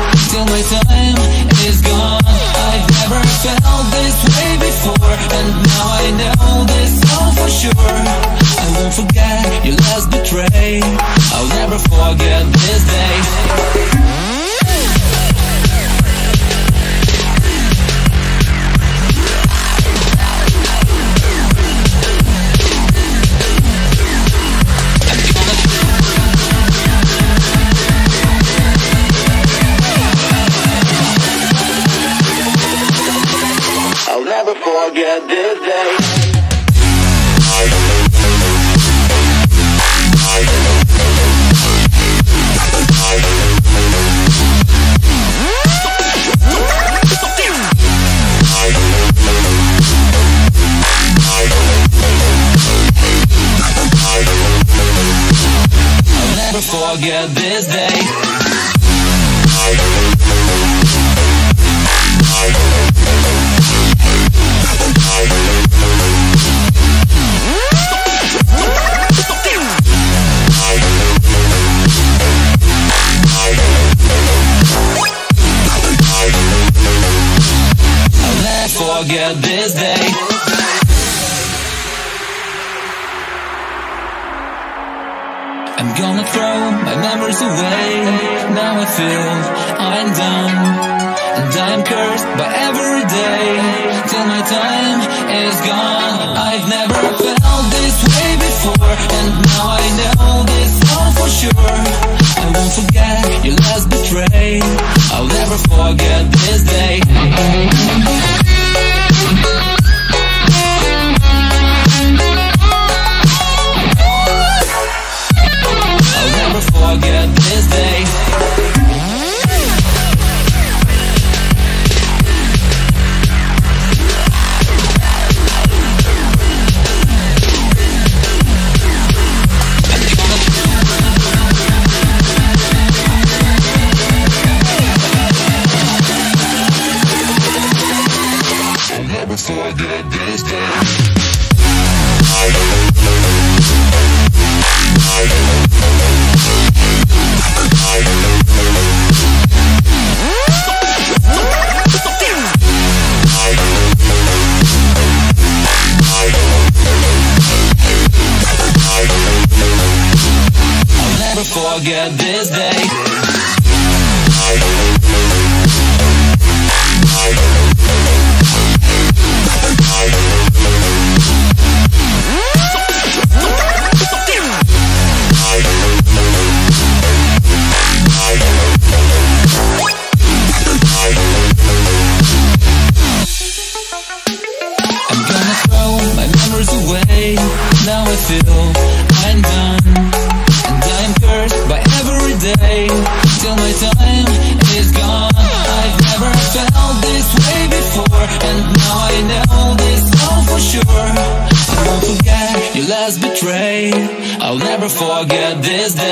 till my time is gone. I've never felt this way before, and now I know this all for sure. I won't forget your last betray. I'll never forget this day. I'll never forget this day. I'll never forget this day. Forget this day. I'm gonna throw my memories away. Now I feel I'm done, and I'm cursed by every day till my time is gone. I've never felt this way before, and now I know this all for sure. I won't forget your last betray. I'll never forget this day. Forget this day. I'll never forget this day. Forget this day. I'm gonna throw my memories away. Now I feel I'm done, I'm cursed by every day till my time is gone. I've never felt this way before, and now I know this all for sure. I won't forget your last betray. I'll never forget this day.